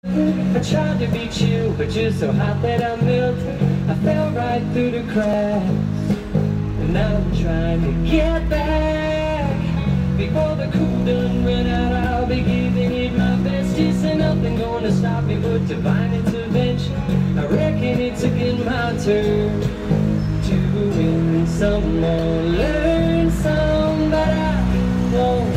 I tried to beat you, but you're so hot that I melt. I fell right through the cracks, and now I'm trying to get back. Before the cool done run out, I'll be giving it my best. Just ain't nothing gonna stop me but divine intervention. I reckon it's again my turn to win some more, learn some, but I won't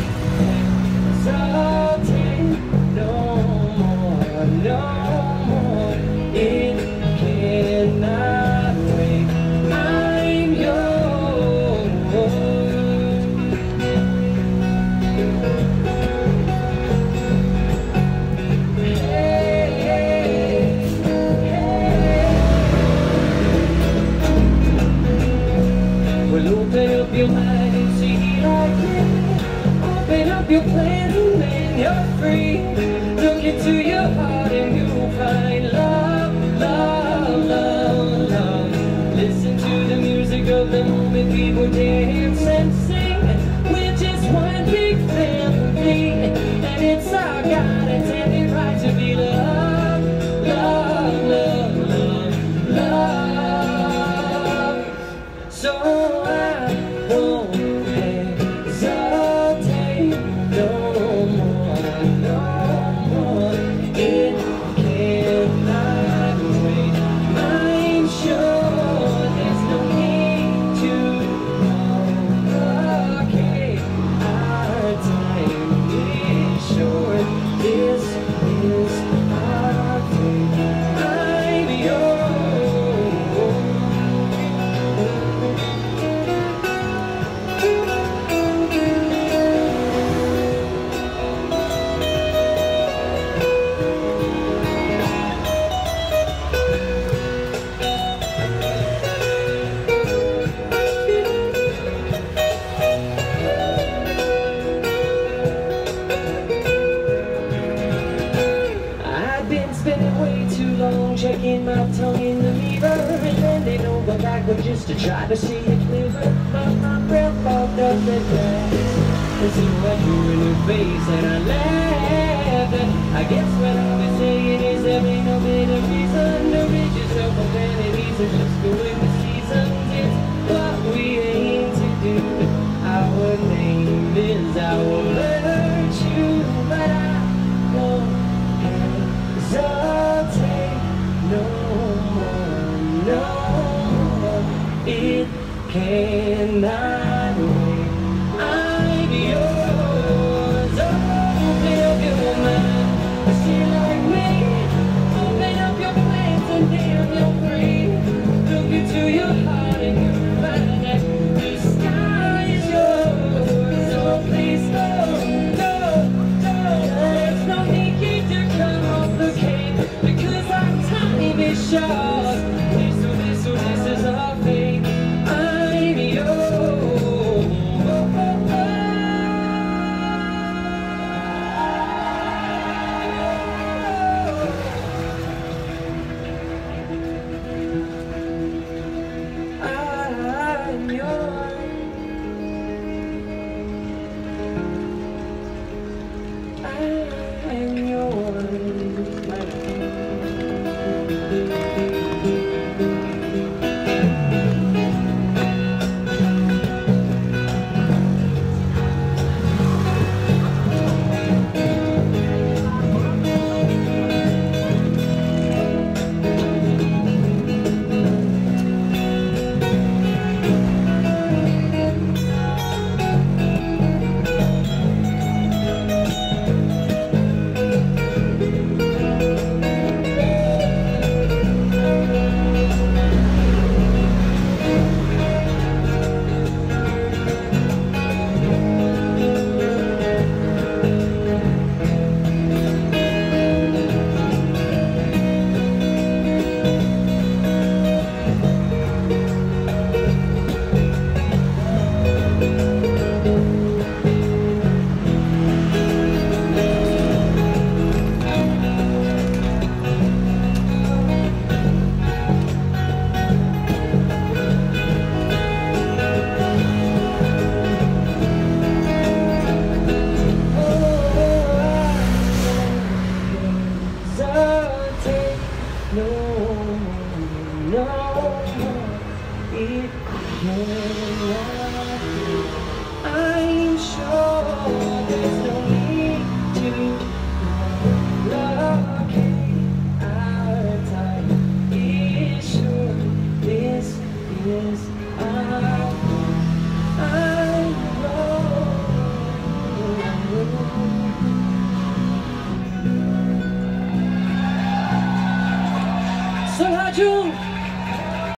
hesitate no more, no more. It cannot wait. I'm yours. Hey, hey, hey. Well, open up your mind and see like me. Open up your plans and then you're free. Look into your heart and you'll find love, love, love, love. Listen to the music of the moment, people dance and sing. We're just one big family, and it's our God intended right to be loved, love, love, love, love. So I won't hesitate no more, no more. It cannot wait. I'm sure there's no need to complicate. Our time is short. This is our fate. I'm yours. Spending way too long checking my tongue in the mirror and bending over backward just to try to see it clearer. But my breath fogged up the glass, and so I drew in her face and I laughed. I guess what I've been saying is there ain't no better reason to rid yourself of vanities and just go with the seasons. It's what we aim to do. Our name is our virtue, but I won't hesitate no more, no more. It cannot wait. I'm yours. Open up your mind, see like me. Open up your plans and damn you're free. Look into your heart and you'll find that the sky is yours. So please don't, don't, don't. There's no need to come off the cake, because our time is short. This is our fate. I'm yours. It can